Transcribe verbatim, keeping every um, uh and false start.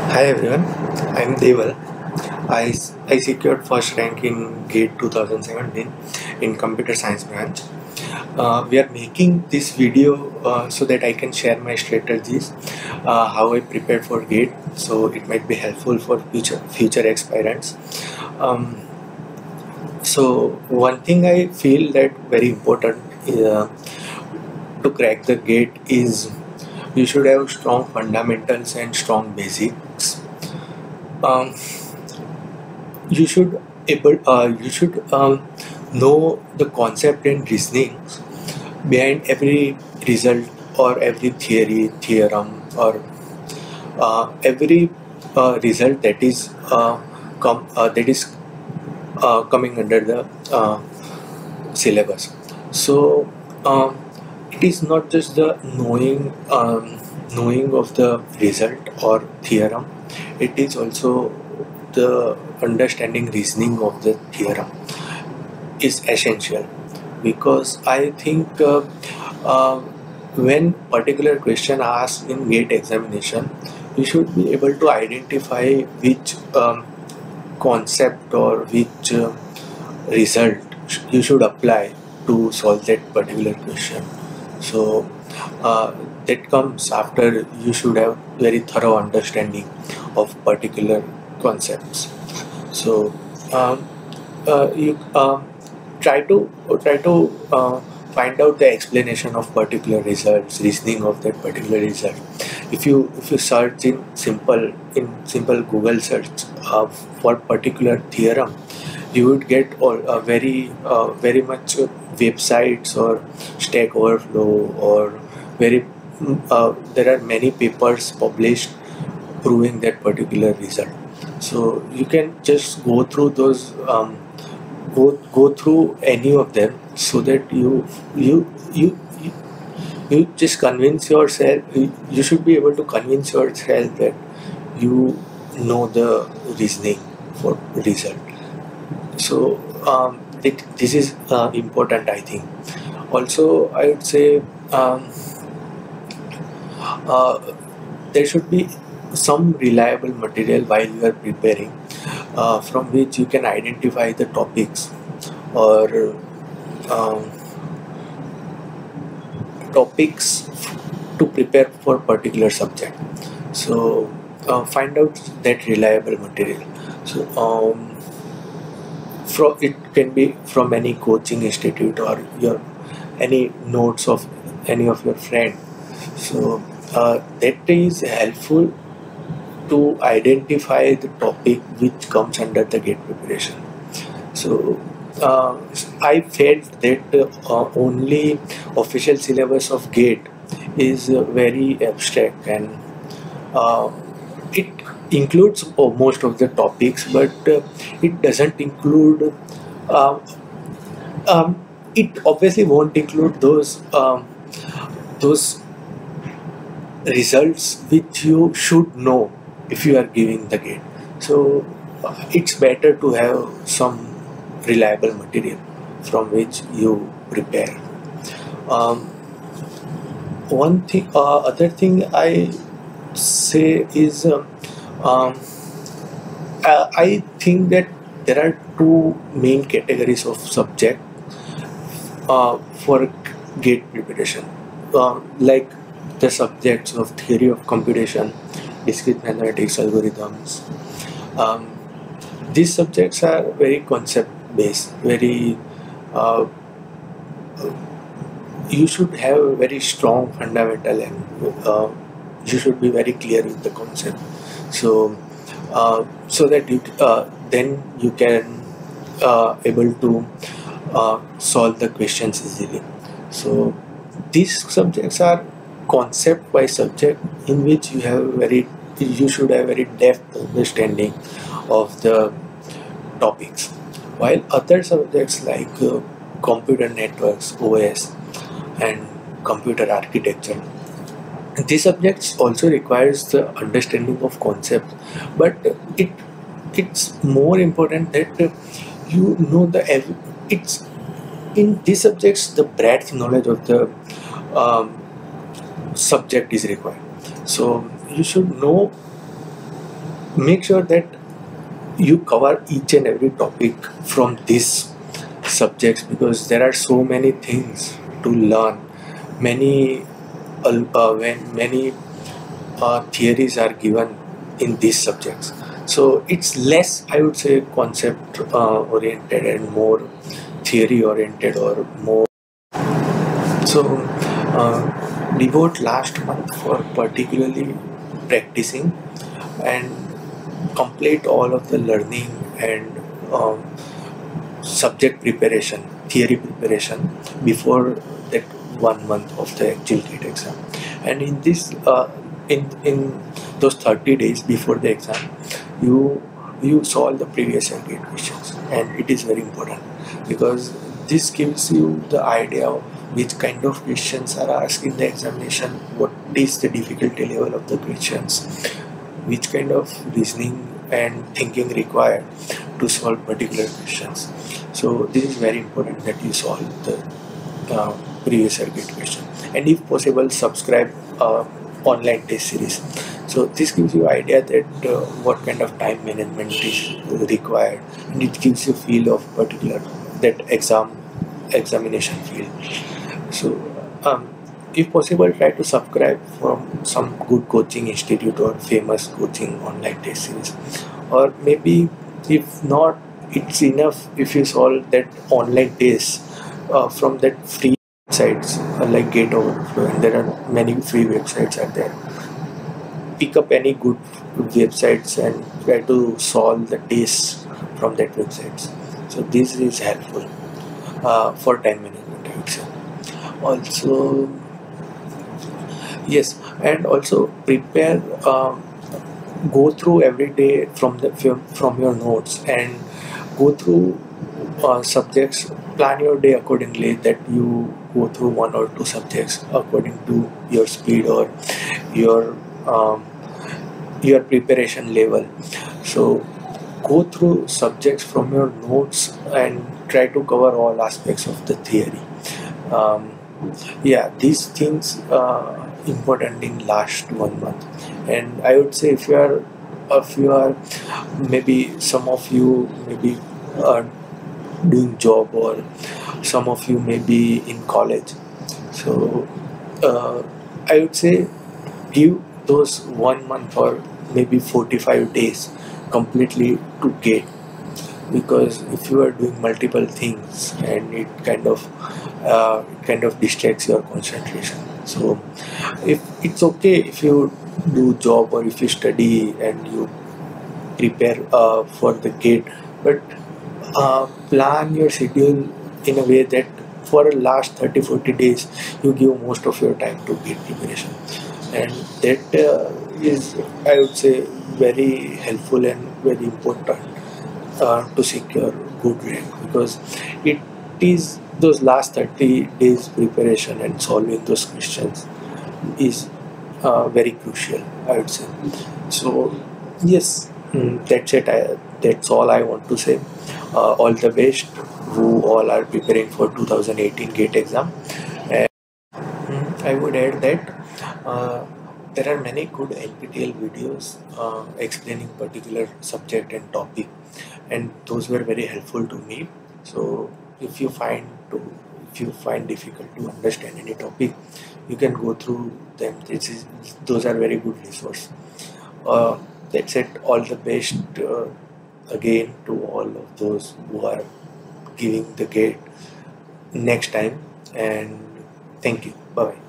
Hi everyone, I'm Deval. I, I secured first rank in GATE twenty seventeen in computer science branch. Uh, we are making this video uh, so that I can share my strategies, uh, how I prepared for GATE, so it might be helpful for future future aspirants. Um, so one thing I feel that very important uh, to crack the GATE is you should have strong fundamentals and strong basics. Um, you should able uh, you should um, know the concept and reasoning behind every result or every theory theorem or uh, every uh, result that is uh, com- uh, that is uh, coming under the uh, syllabus. So um, it is not just the knowing um, knowing of the result or theorem, it is also the understanding reasoning of the theorem is essential, because I think uh, uh, when particular question asked in GATE examination, you should be able to identify which um, concept or which uh, result sh- you should apply to solve that particular question. So uh, that comes after you should have very thorough understanding of particular concepts. So um, uh, you uh, try to try to uh, find out the explanation of particular results, reasoning of that particular result. If you if you search in simple in simple Google search uh, for particular theorem, you would get all uh, very uh, very much uh, websites or Stack Overflow or very mm, uh, there are many papers published proving that particular result. So you can just go through those um, go go through any of them so that you you you you, you just convince yourself you, you should be able to convince yourself that you know the reasoning for result. So um, it, this is uh, important, I think. Also I would say um, uh, there should be some reliable material while you are preparing, uh, from which you can identify the topics or um, topics to prepare for particular subject. So uh, find out that reliable material. So um, from it can be from any coaching institute or your any notes of any of your friend. So uh, that is helpful to identify the topic which comes under the GATE preparation. So uh, I felt that uh, only official syllabus of GATE is uh, very abstract, and uh, it includes uh, most of the topics, but uh, it doesn't include. Uh, um, it obviously won't include those um, those results which you should know if you are giving the GATE. So uh, it's better to have some reliable material from which you prepare. Um, one thing, uh, other thing I say is, um, um, uh, I think that there are two main categories of subject uh, for GATE preparation, uh, like the subjects of theory of computation, discrete mathematics, algorithms. Um, these subjects are very concept based, very uh, you should have a very strong fundamental, and uh, you should be very clear with the concept. So uh, so that you uh, then you can uh, able to uh, solve the questions easily. So these subjects are concept by subject in which you have very you should have very depth understanding of the topics, while other subjects like uh, computer networks, O S, and computer architecture, these subjects also requires the understanding of concepts, but it it's more important that uh, you know the ev- it's in these subjects the breadth knowledge of the um, subject is required. So you should know make sure that you cover each and every topic from these subjects, because there are so many things to learn. Many uh, uh, when many uh, theories are given in these subjects, so it's less, I would say, concept uh, oriented and more theory oriented or more. So uh, devote last month for particularly practicing and complete all of the learning and um, subject preparation, theory preparation before that one month of the actual GATE exam. And in this, uh, in in those thirty days before the exam, you you solve the previous year GATE questions, and it is very important because this gives you the idea of which kind of questions are asked in the examination, what is the difficulty level of the questions, which kind of reasoning and thinking required to solve particular questions. So this is very important that you solve the uh, previous year GATE question, and if possible subscribe uh, online test series. So this gives you idea that uh, what kind of time management is required, and it gives you feel of particular that exam examination field. So um, if possible, try to subscribe from some good coaching institute or famous coaching online test series, or maybe if not, it's enough if you solve that online test uh, from that free websites uh, like Gate Overflow, and there are many free websites are there. Pick up any good websites and try to solve the tests from that websites. So this is helpful uh, for time management, I would say. Also, yes, and also prepare, um, go through every day from the from, from your notes, and go through uh, subjects. Plan your day accordingly, that you go through one or two subjects according to your speed or your um, your preparation level. So go through subjects from your notes and try to cover all aspects of the theory. um, yeah, these things are important in last one month. And I would say, if you are if you are maybe some of you maybe are doing job, or some of you may be in college, so uh, I would say give those one month or maybe forty-five days completely to GATE, because if you are doing multiple things, and it kind of uh, it kind of distracts your concentration. So if it's okay if you do job, or if you study and you prepare uh, for the GATE, but uh, plan your schedule in a way that for the last thirty forty days you give most of your time to GATE preparation, and that uh, is, I would say, very helpful and very important uh, to secure good rank, because it is those last thirty days preparation and solving those questions is uh, very crucial, I would say. So yes, mm, that's it. I, that's all I want to say. Uh, all the best who all are preparing for two thousand eighteen GATE exam. And mm, I would add that uh, there are many good N P T E L videos uh, explaining particular subject and topic, and those were very helpful to me. So if you find to if you find difficult to understand any topic, you can go through them. This is those are very good resource. Uh, that's it. All the best uh, again to all of those who are giving the GATE next time, and thank you. Bye bye.